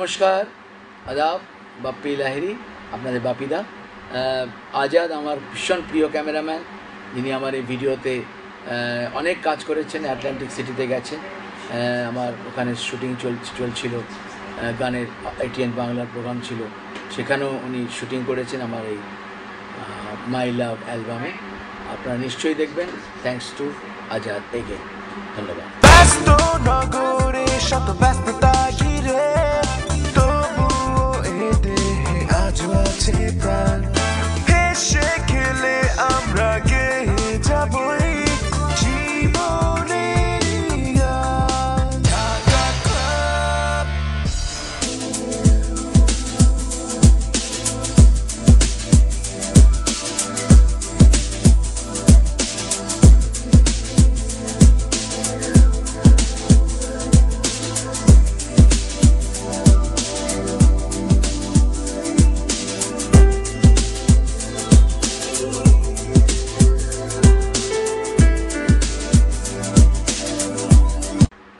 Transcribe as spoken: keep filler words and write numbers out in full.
নমস্কার, আদাব, বাপ্পি লাহিড়ী, আপনাদের বাপিদা। আজাদ আমার ভীষণ প্রিয় ক্যামেরাম্যান, যিনি আমার এই ভিডিওতে অনেক কাজ করেছেন। আটলান্টিক সিটিতে গেছেন, আমার ওখানে শুটিং চল চলছিল গানের এটিএন বাংলার প্রোগ্রাম ছিল, সেখানেও উনি শুটিং করেছেন আমার এই মাই লাভ অ্যালবামে। আপনারা নিশ্চয়ই দেখবেন। Thanks to Azad again. ধন্যবাদ। ব্যস্ত নগরে শত ব্যস্ততা ঘিরে, তবুও এ দেহে আজও আছে প্রাণ। হেসে